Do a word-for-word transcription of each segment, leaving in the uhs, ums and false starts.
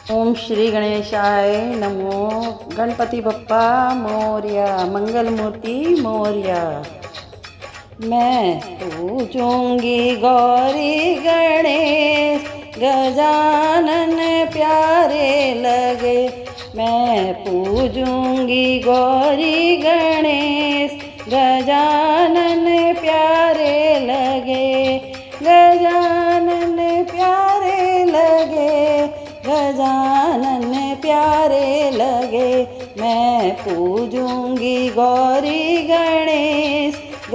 ओम श्री गणेशाय नमो। गणपति बप्पा मोरया, मंगल मूर्ति मोरया। मैं पूजूंगी गौरी गणेश, गजानन प्यारे लगे। मैं पूजूंगी गौरी गणेश, गजानन प्यारे लगे। गजानन प्यारे लगे, गजानन प्यारे लगे। मैं पूजूंगी गौरी गणेश,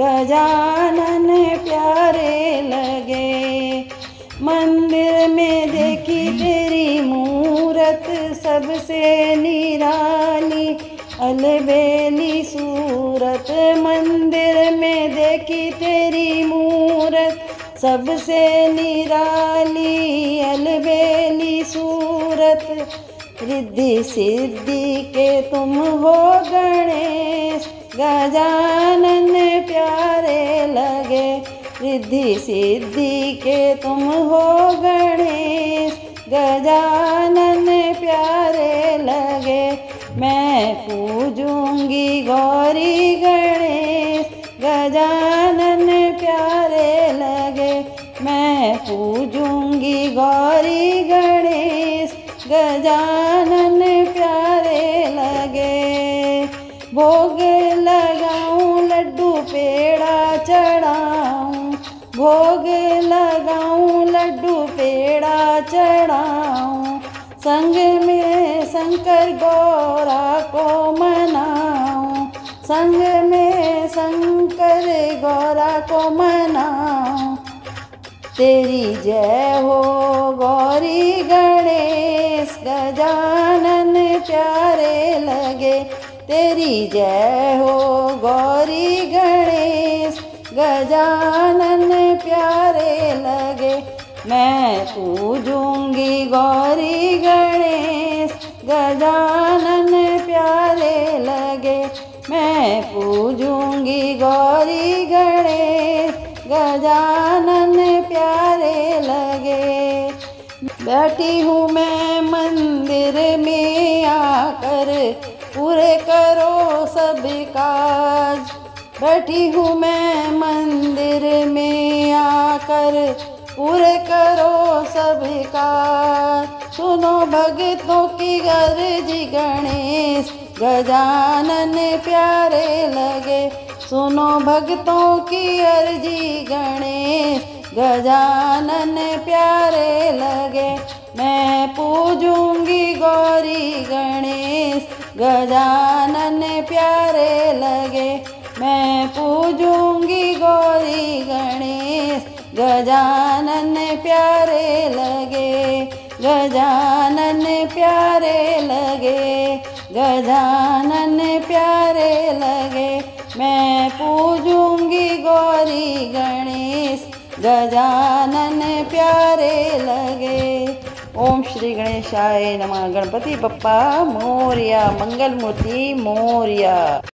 गजानन प्यारे लगे। मंदिर में देखी तेरी मूरत, सबसे निराली अलबेली सूरत। मंदिर में देखी तेरी मूरत, सबसे निराली अलबेली सूरत। रिद्धि सिद्धि के तुम हो गणेश, गजानन प्यारे लगे। रिद्धि सिद्धि के तुम हो गणेश, गजानन प्यारे लगे। मैं पूजूंगी गौरी गणेश, गजानन प्यारे लगे। मैं पूजूंगी गौरी गणेश, गजानन प्यारे लगे। भोग लगाऊं लड्डू पेड़ा चढ़ाऊं, भोग लगाऊं लड्डू पेड़ा चढ़ाऊं। संग में शंकर गौरा को मनाऊं, संग में शंकर गौरा को मनाऊं। तेरी जय हो गौरी गणेश, गजानन प्यारे लगे। तेरी जय हो गौरी गणेश, गजानन प्यारे लगे। मैं पूजूंगी गौरी गणेश, गजानन प्यारे लगे। मैं पूजूंगी गौरी गणेश, गजानन प्यारे लगे। बैठी हूँ मैं मंदिर में आकर, पूरे करो सब काज। बैठी हूँ मैं मंदिर में आकर, पूरे करो सब काज। सुनो भक्तों की अर्जी गणेश, गजानन प्यारे लगे। सुनो भक्तों की अर्जी गणेश, गजानन प्यारे लगे। मैं पूजूंगी गौरी गणेश, गजानन प्यारे लगे। मैं पूजूंगी गौरी गणेश, गजानन प्यारे लगे। गजानन प्यारे लगे, गजानन प्यारे लगे। मैं पूजूंगी गौरी गणेश, गजानन प्यारे लगे। ओम श्री गणेशाय नमः। गणपति बप्पा मोरया, मंगल मूर्ति मोरया।